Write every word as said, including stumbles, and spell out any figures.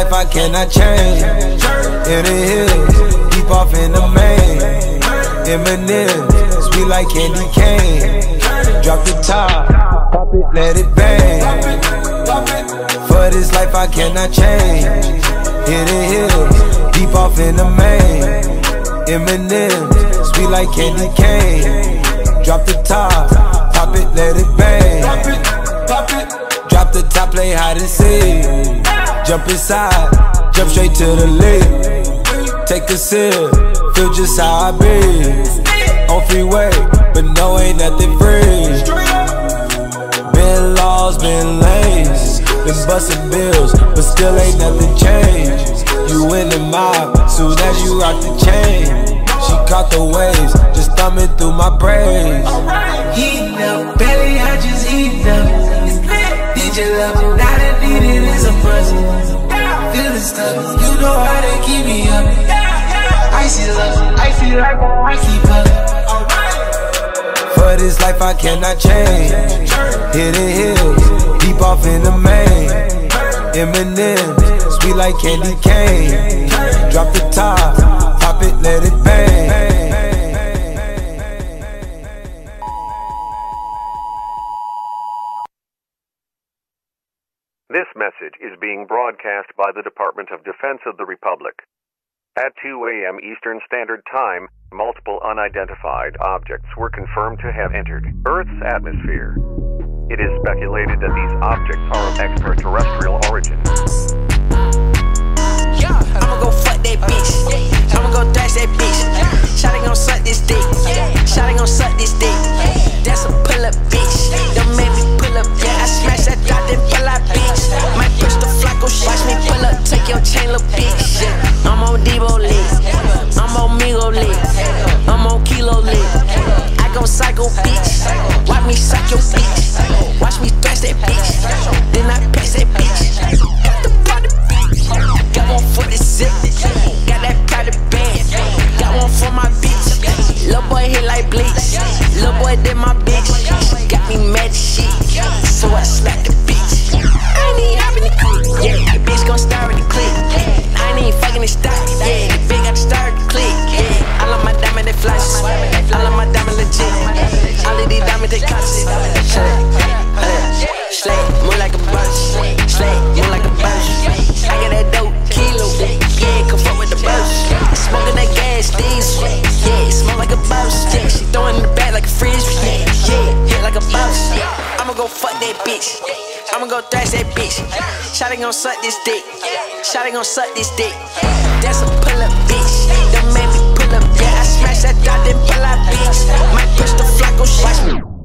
life I cannot change. In the hills, deep off in the main. Eminem, sweet like candy cane. Drop the top, pop it, let it bang. For this life I cannot change. In the hills, deep off in the main. Eminem, sweet like candy cane. Drop the top, pop it, let it bang. Drop the top, play hide and seek. Jump inside, jump straight to the lake. Take a sip, feel just how I be. On freeway, but no, ain't nothing free. Been laws, been lanes. Been busting bills, but still ain't nothing changed. You in the mob, soon as you rock the chain. She caught the waves, just thumbing through my braids. Heating up, belly, I just heating up. Need your love, now that need it is a must. Feeling stuck, you know how to keep me up. Icy love, icy like a icy puff. For this life I cannot change. Hidden hills, deep off in the main. Eminem, sweet like candy cane. Drop the top, pop it, let it bang. This message is being broadcast by the Department of Defense of the Republic. At two A M Eastern Standard Time, multiple unidentified objects were confirmed to have entered Earth's atmosphere. It is speculated that these objects are of extraterrestrial origin. Yeah, I'ma go fuck that bitch. I'ma go thrash that bitch. Shawty gon' suck this dick. Shawty gon' suck this dick. That's a pull-up bitch. Don't make me pull up. Yeah, I smash that dot, then pull out bitch. Might push the flacco, watch me pull up. Take your chain, little bitch. I'm on Debo lit. I'm on Migo lit. I'm on Kilo lit. I go psycho bitch. Watch me suck your bitch. Watch me thrash that bitch. Then I pass that bitch. Got the party bitch. Got one for the sick. Got that private band. Got one for my bitch. Lil' boy hit like bleach. Lil' boy did my bitch. Got me mad as shit. So I slapped the bitch. I ain't even hopping the clip. Yeah, the bitch gon' start with the click. I ain't even fucking the stock. Yeah, the bitch got to start with the click. Yeah, all of my diamond they flashes. All of my diamond legit. All of these diamonds they cost. Slay, move like a bunch. Slay, move like a bunch. I got that dope kilo. Yeah, come fuck with the bunch. Smoking that gas, diesel. Yeah, smoke like a bounce. Yeah, she throwing the back like a fridge. Yeah, yeah, hit like a bounce. I'ma go fuck that bitch. I'ma go thrash that bitch. Shawty gon' suck this dick. Shawty gon' suck this dick. That's a pull-up bitch. Don't make me pull up. Yeah, I smash that dot, then pull out bitch. Might push the flacco, watch me.